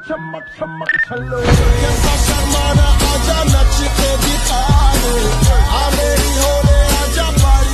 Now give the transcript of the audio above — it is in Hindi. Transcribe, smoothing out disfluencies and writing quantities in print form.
चमक चमक चलो कैसा शर्माना आजा नच के दिखा दे आ मेरी होले आजा पाई